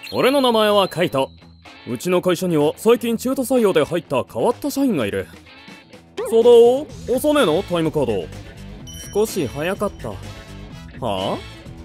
俺の名前はカイト。うちの会社には最近中途採用で入った変わった社員がいる。そうだよ、遅ねえのタイムカード。少し早かった。は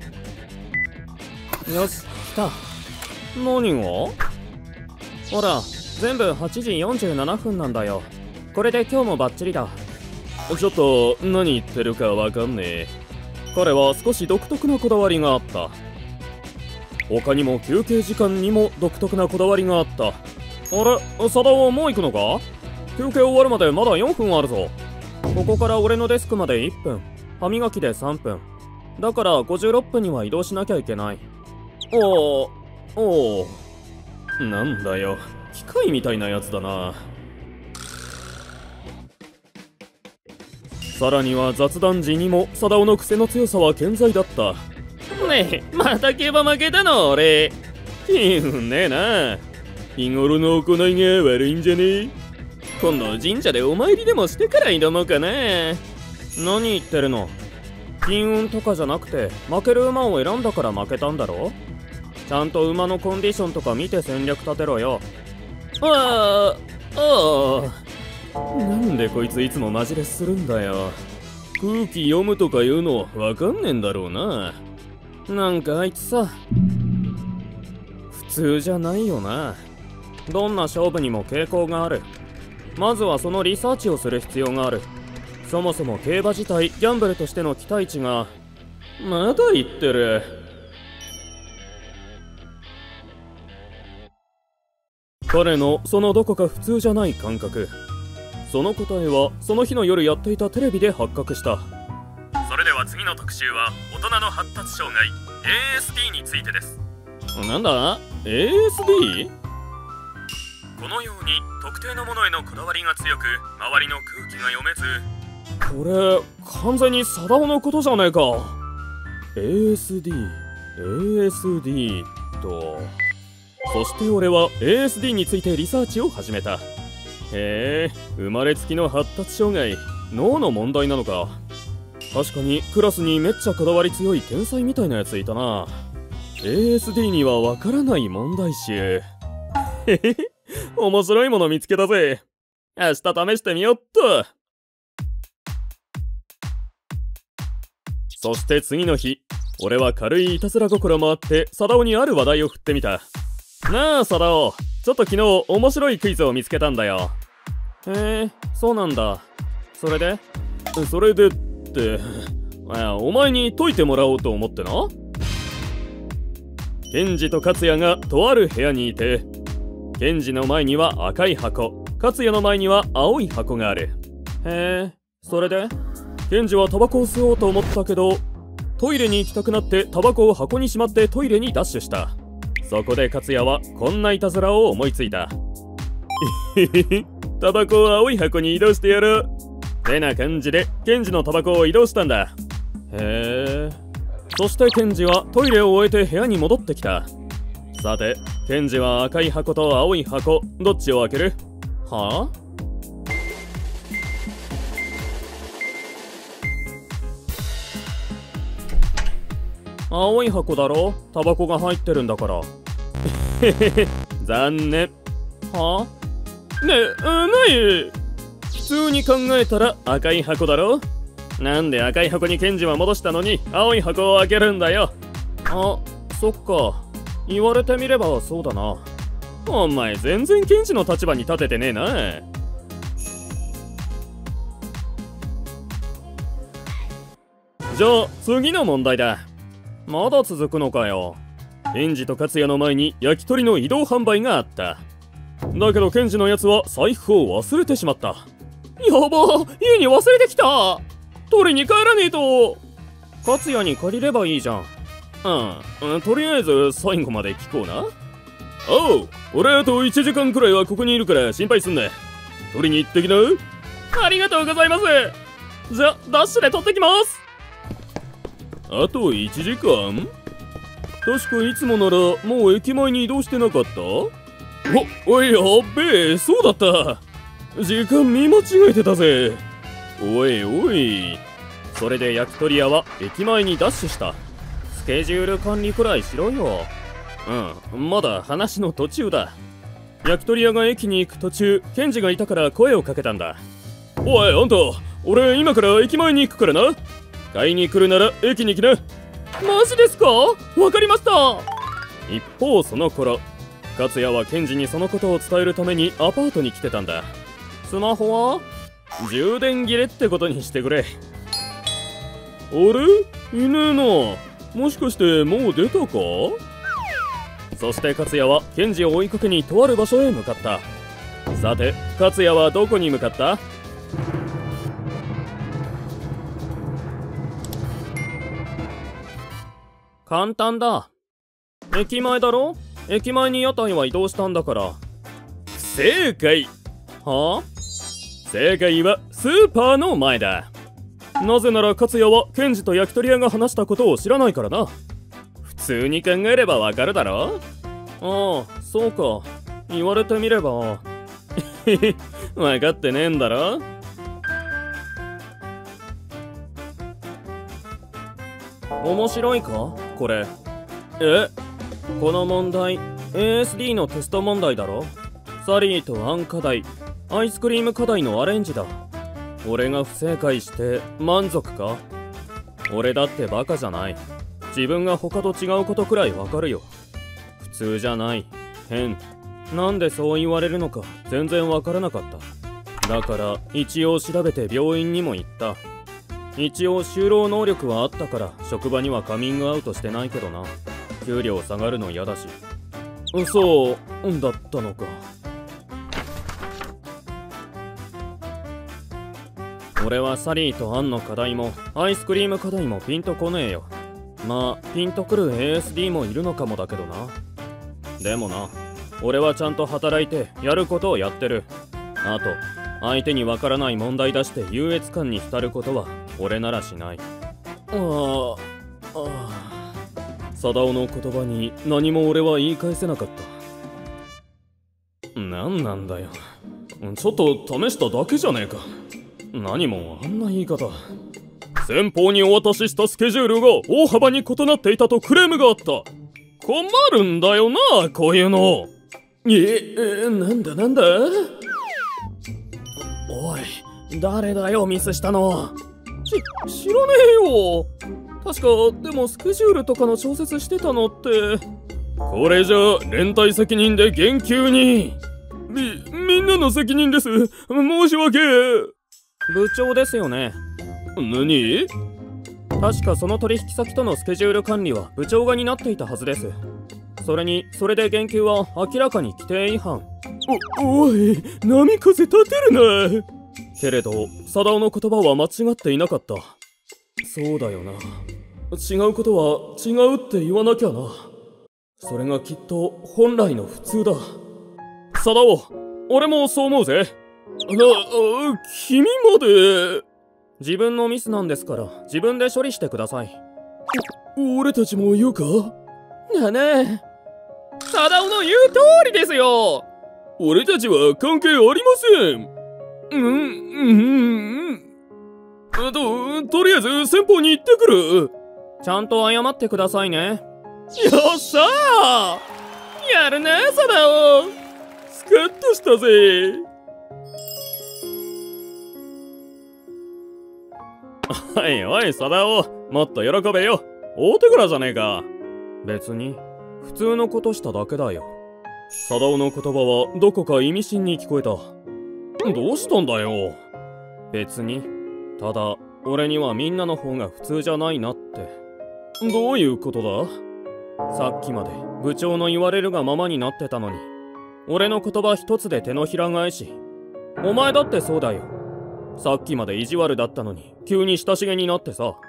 あ、よし、来た。何が？ほら、全部8時47分なんだよ。これで今日もバッチリだ。ちょっと何言ってるかわかんねえ。彼は少し独特なこだわりがあった。他にも休憩時間にも独特なこだわりがあった。あれ、サダはもう行くのか？休憩終わるまでまだ4分あるぞ。ここから俺のデスクまで1分、歯磨きで3分。だから56分には移動しなきゃいけない。おお、なんだよ、機械みたいなやつだな。さらには雑談時にもサダオの癖の強さは健在だった。ねえ、また競馬負けたの俺。気分ねえな。日頃の行いが悪いんじゃねえ？今度神社でお参りでもしてから挑もうかな。何言ってるの？金運とかじゃなくて負ける馬を選んだから負けたんだろ？ちゃんと馬のコンディションとか見て戦略立てろよ。なんでこいついつもマジレスするんだよ。空気読むとか言うのわかんねえんだろうな。なんかあいつさ、普通じゃないよな。どんな勝負にも傾向がある。まずはそのリサーチをする必要がある。そもそも競馬自体ギャンブルとしての期待値が。まだ言ってる。彼のそのどこか普通じゃない感覚、その答えはその日の夜やっていたテレビで発覚した。それでは次の特集は大人の発達障害 ASD についてです。なんだ ASD？ このように特定のものへのこだわりが強く、周りの空気が読めず。これ完全にサダオのことじゃねえか。 ASD と。そして俺は ASD についてリサーチを始めた。へえ、生まれつきの発達障害、脳の問題なのか。確かにクラスにめっちゃこだわり強い天才みたいなやついたな。 ASD にはわからない問題集。へへへ、面白いもの見つけたぜ。明日試してみよっと。そして次の日、俺は軽いいたずら心もあってサダオにある話題を振ってみた。なあサダオ、ちょっと昨日面白いクイズを見つけたんだよ。へえ、そうなんだ。それでってお前に解いてもらおうと思ってな。ケンジとカツヤがとある部屋にいて、ケンジの前には赤い箱、カツヤの前には青い箱がある。へえ、それでケンジはタバコを吸おうと思ったけど、トイレに行きたくなってタバコを箱にしまってトイレにダッシュした。そこでカツヤはこんないたずらを思いついた。タバコを青い箱に移動してやろう。てな感じでケンジのタバコを移動したんだ。へえ。そしてケンジはトイレを終えて部屋に戻ってきた。さて、ケンジは赤い箱と青い箱、どっちを開ける？はあ？青い箱だろ、タバコが入ってるんだから。へへへ、残念。はあ？ねえ、ない。普通に考えたら赤い箱だろ。なんで赤い箱にケンジは戻したのに青い箱を開けるんだよ。あ、そっか。言われてみればそうだな。お前全然ケンジの立場に立ててねえな。じゃあ次の問題だ。まだ続くのかよ。ケンジとカツヤの前に焼き鳥の移動販売があった。だけどケンジのやつは財布を忘れてしまった。やば、家に忘れてきた。取りに帰らねえと。カツヤに借りればいいじゃん。とりあえず最後まで聞こうな。おう、俺あと1時間くらいはここにいるから心配すんな。取りに行ってきな。ありがとうございます。じゃ、ダッシュで取ってきます。あと1時間？確かいつもならもう駅前に移動してなかった？おい、やっべえ、そうだった。時間見間違えてたぜ。おいおい。それで焼き鳥屋は駅前にダッシュした。スケジュール管理くらいしろよ。 まだ話の途中だ。焼き鳥屋が駅に行く途中、ケンジがいたから声をかけたんだ。おい、あんた、俺今から駅前に行くからな。買いに来るなら駅に来な。マジですか？わかりました。一方その頃、勝也はケンジにそのことを伝えるためにアパートに来てたんだ。スマホは充電切れってことにしてくれ。あれ？いねえな。もしかしてもう出たか？そして勝也はケンジを追いかけにとある場所へ向かった。さて、勝也はどこに向かった？簡単だ。駅前だろ？駅前に屋台は移動したんだから。不正解。はあ？正解はスーパーの前だ。なぜなら勝也はケンジと焼き鳥屋が話したことを知らないからな。普通に考えればわかるだろ？ああ、そうか。言われてみれば。分かってねえんだろ？面白いかこれ。この問題 ASD のテスト問題だろ。サリーとアン課題、アイスクリーム課題のアレンジだ。俺が不正解して満足か？俺だってバカじゃない。自分が他と違うことくらいわかるよ。普通じゃない、変。なんでそう言われるのか全然わからなかった。だから一応調べて病院にも行った。一応就労能力はあったから職場にはカミングアウトしてないけどな。給料下がるの嫌だし。そうだったのか。俺はサリーとアンの課題もアイスクリーム課題もピンとこねえよ。まあピンとくる ASD もいるのかもだけどな。でもな、俺はちゃんと働いてやることをやってる。あと相手にわからない問題出して優越感に浸ることは俺ならしない。貞夫の言葉に何も俺は言い返せなかった。なんなんだよ、ちょっと試しただけじゃねえか。何もあんな言い方。先方にお渡ししたスケジュールが大幅に異なっていたとクレームがあった。困るんだよな、こういうの。なんだおい、誰だよミスしたの。知らねえよ。確かでもスケジュールとかの調節してたのって。これじゃ連帯責任で減給に。みんなの責任です。申し訳。部長ですよね。何？確かその取引先とのスケジュール管理は部長が担っていたはずです。それにそれで減給は明らかに規定違反。おい、波風立てるな。けれど貞夫の言葉は間違っていなかった。そうだよな、違うことは違うって言わなきゃな。それがきっと本来の普通だ。貞夫、俺もそう思うぜ。君まで。自分のミスなんですから自分で処理してください。俺たちも言うか？だね。貞夫の言う通りですよ。俺たちは関係ありません。とりあえず先方に行ってくる。ちゃんと謝ってくださいね。よっしゃー、やるね貞夫。スカッとしたぜ。おいおい貞夫、もっと喜べよ。大手柄じゃねえか。別に普通のことしただけだよ。貞夫の言葉はどこか意味深に聞こえた。どうしたんだよ。別に、ただ俺にはみんなの方が普通じゃないなって。どういうことだ？さっきまで部長の言われるがままになってたのに、俺の言葉一つで手のひら返し。お前だってそうだよ。さっきまで意地悪だったのに急に親しげになってさ。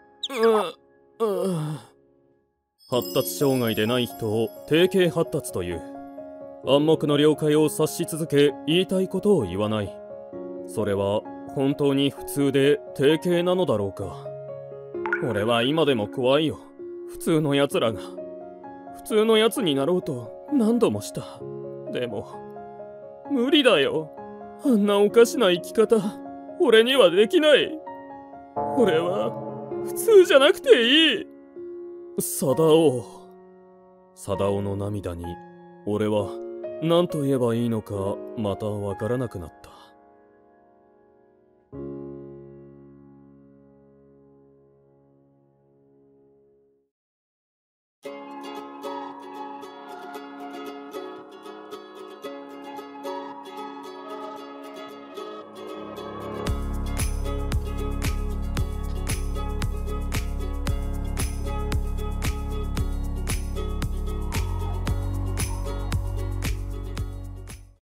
発達障害でない人を定型発達という。暗黙の了解を察し続け言いたいことを言わない。それは本当に普通で定型なのだろうか。俺は今でも怖いよ。普通の奴らが普通の奴になろうと何度もした。でも無理だよ。あんなおかしな生き方俺にはできない。俺は普通じゃなくていい。貞夫。 貞夫の涙に俺は何と言えばいいのかまたわからなくなった。